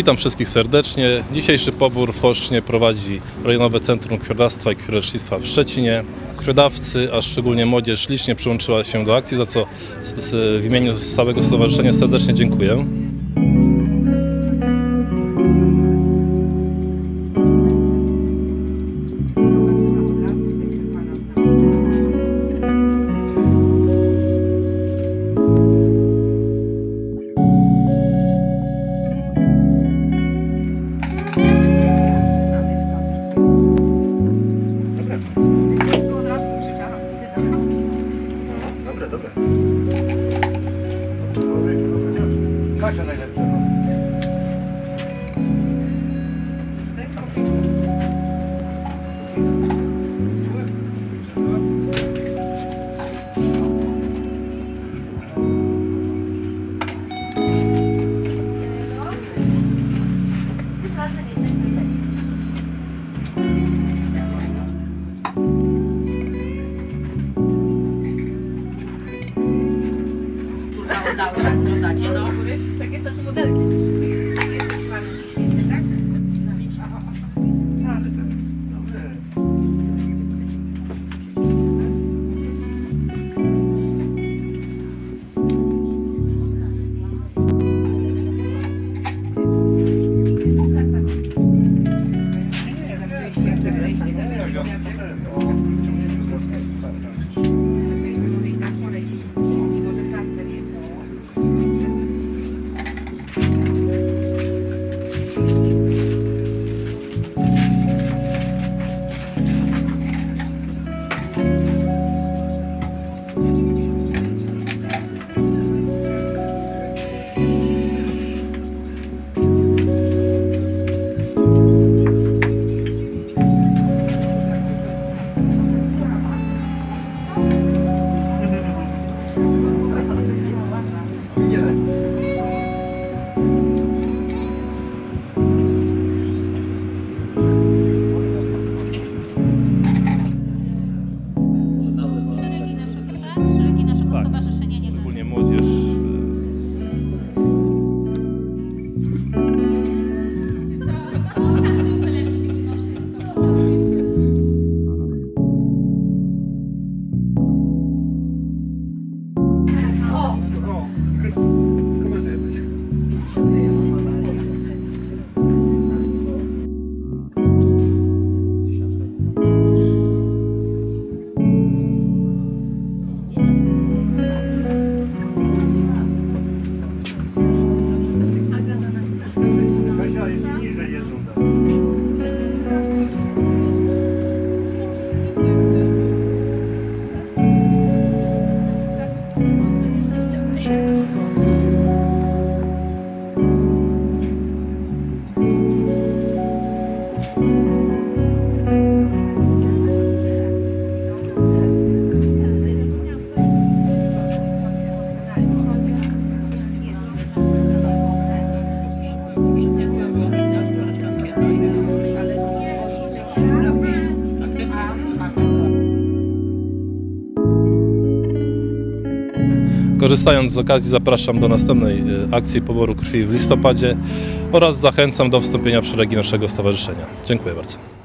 Witam wszystkich serdecznie. Dzisiejszy pobór w Choszcznie prowadzi Rejonowe Centrum Krwiodawstwa i Krwiolecznictwa w Szczecinie. Krwiodawcy, a szczególnie młodzież, licznie przyłączyła się do akcji, za co w imieniu całego stowarzyszenia serdecznie dziękuję. Dobre. Kasia najlepsza. Oglądacie do góry? Takie też modelki. Szczególnie młodzież. Kasia jest niżej jest runda. Korzystając z okazji, zapraszam do następnej akcji poboru krwi w listopadzie oraz zachęcam do wstąpienia w szeregi naszego stowarzyszenia. Dziękuję bardzo.